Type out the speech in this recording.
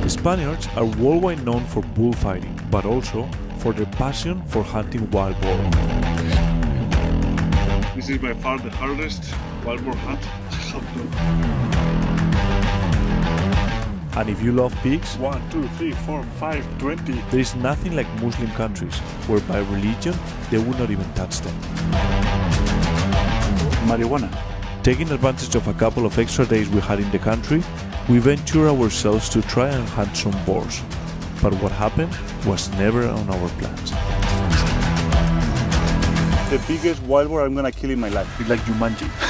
Spaniards are worldwide known for bullfighting, but also for their passion for hunting wild boar. This is by far the hardest wild boar hunt I have done. And if you love pigs, 1, 2, 3, 4, 5, 20. there is nothing like Muslim countries, where by religion they would not even touch them. Marijuana. Taking advantage of a couple of extra days we had in the country, we ventured ourselves to try and hunt some boars. But what happened was never on our plans. The biggest wild boar I'm gonna kill in my life. It's like Jumanji.